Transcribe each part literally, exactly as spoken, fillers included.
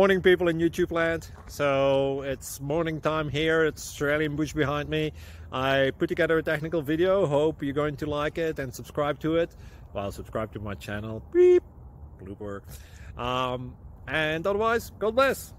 Morning, people in YouTube land. So it's morning time here. It's Australian bush behind me. I put together a technical video. Hope you're going to like it and subscribe to it. Well, subscribe to my channel. Beep. Blooper. Um, and otherwise, God bless.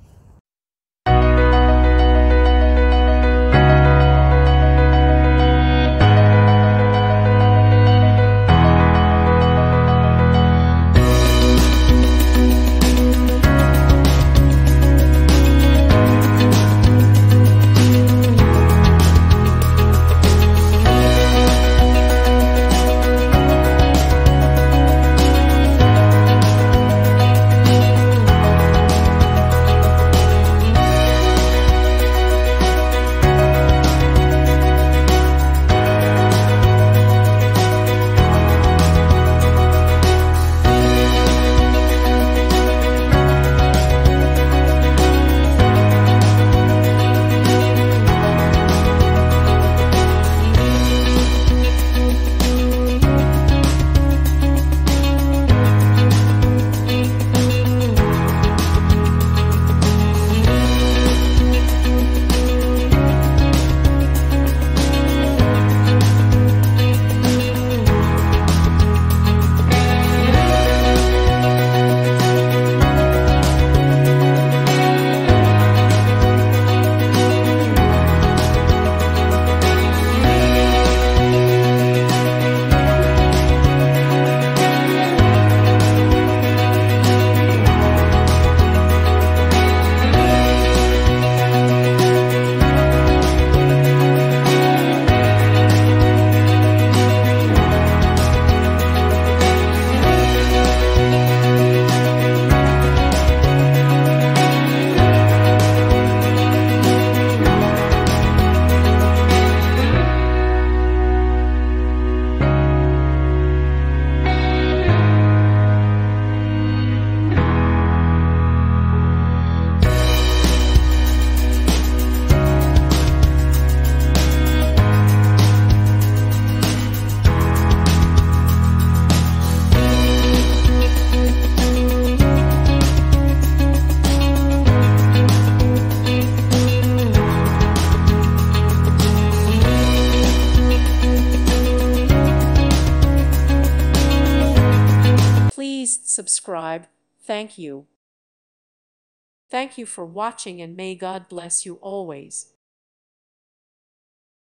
Please subscribe. Thank you. Thank you for watching, and may God bless you always.